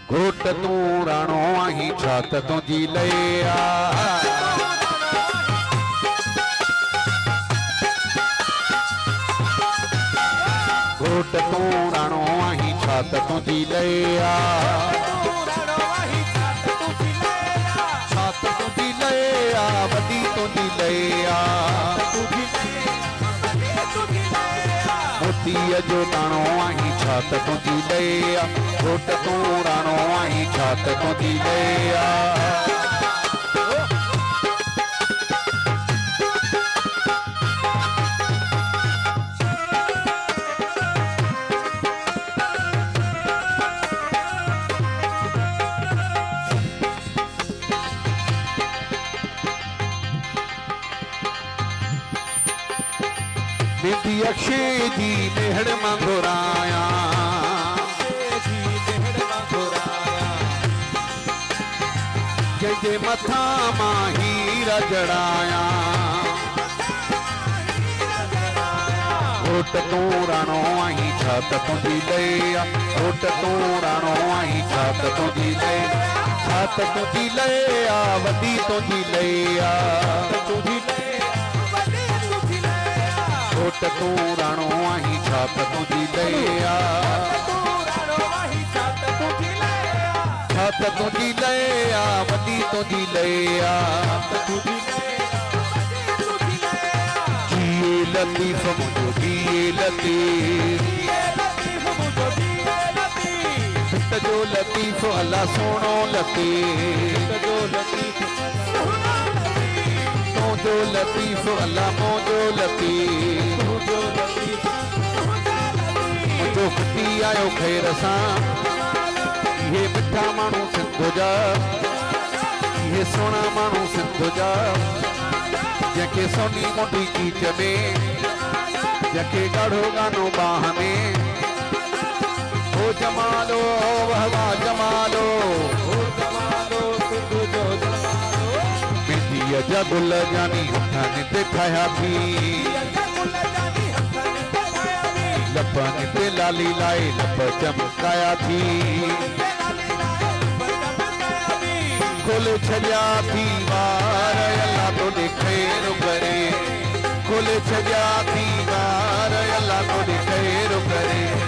घोट तू राणो आही छात तुझी लैया घोट तू राणो आही छात तुझी लैया छात तुझी लैया वदी तुझी लैया मोतीअ जो दाणो आही छात तुझी लैया घोट तू राणो आही छात तुझी लैया मेरी अक्षे जी मेहड़ मंगोराया जंहिंजे मथा मां हीरा जड़ाया घोट तू राणो आही छात तुझी लैया घोट तू राणो आही छात तुझी लैया छात तुझी लैया वॾी तुझी लैया घोट तू राणो आही छात तुझी लैया छात तुझी लैया वॾी तुझी लैया जिए लतीफ़ मुझो जिए लतीफ़ पिट जो लतीफ़ अल्लाह सोनो लतीफ़ जो लतीफ़ अल्लाह मोजो लतीफ़ मुझो खुटी आयो खैर सां ये मिठा मानू सिंध जा ये सोना मानू सिंध जा जंहिंखे सोनी मोटी कीच में जंहिंखे ॻाढ़ो गानो बाह में ओ जमालो वाह वाह जमालो सिंध जो जा गुल जानी हथानी ते खाया थी लपन ते लाली लाई लप चमकाया थी खोले छजा थी वार अल्लाह तो खैर करे खोले छजा थी वार अल्लाह तो खैर करे